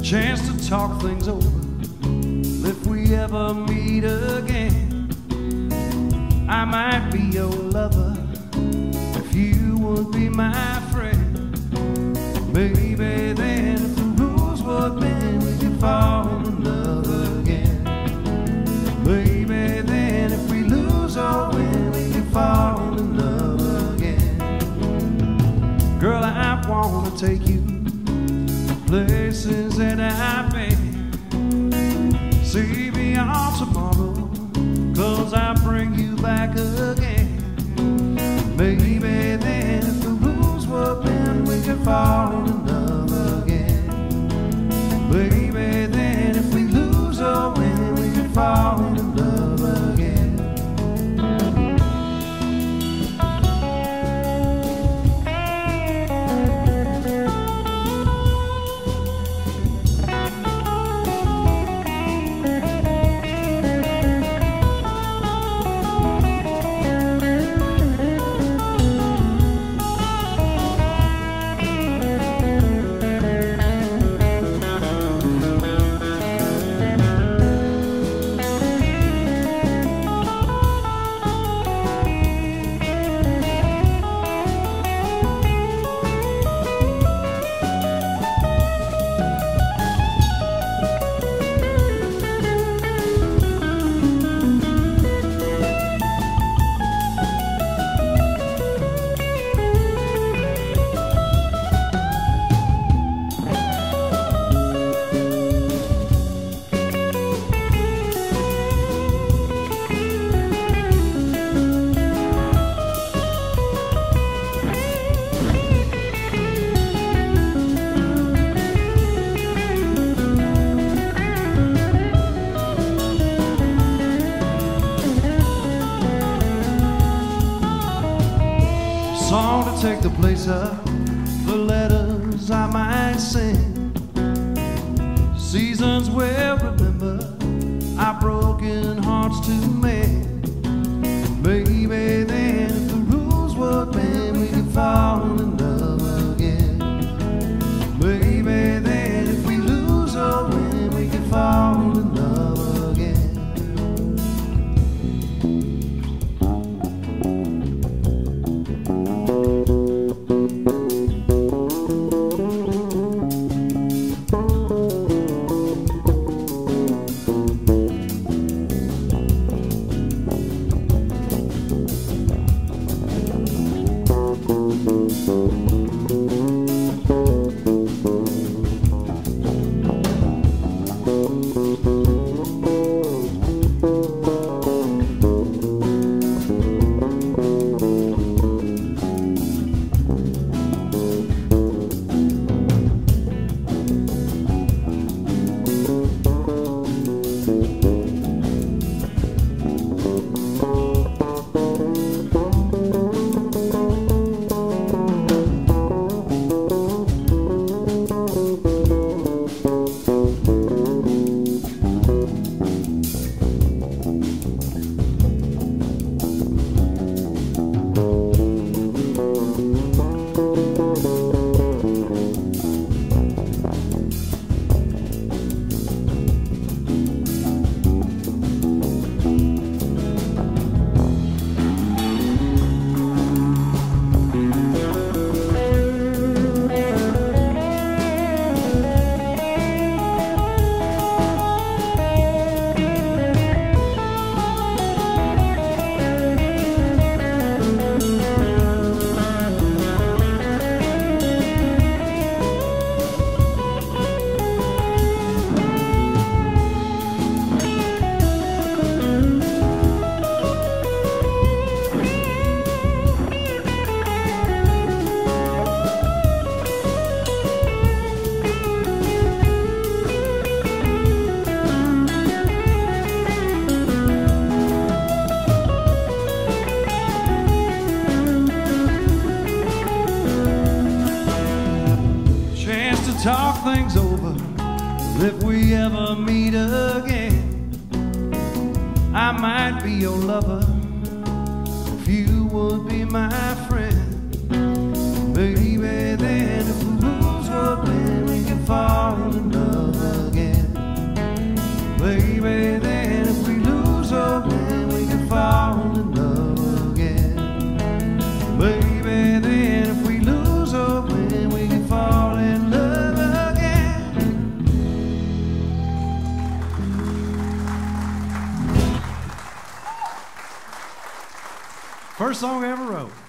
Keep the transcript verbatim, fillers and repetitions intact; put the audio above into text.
chance to talk things over. If we ever meet again, I might be your lover if you would be my friend. Maybe then if the rules were bent, we could fall in love again. Maybe then if we lose or win, we could fall in love again. Girl, I wanna take you places that I've been. See beyond tomorrow, 'cause I'll bring you back again. Maybe then if the rules were bent, we could fall in love again. Maybe then if we lose or win, we could fall in love again. Song to take the place of the letters I might sing. Seasons we'll remember, our broken hearts to mend. Maybe then if the rules were bent, we could fall in love again. Maybe then if we lose or win, we could fall in love again. Talk things over if we ever meet again. I might be your lover if you would be my friend. Maybe then if the rules were bent, we could fall in love First song I ever wrote.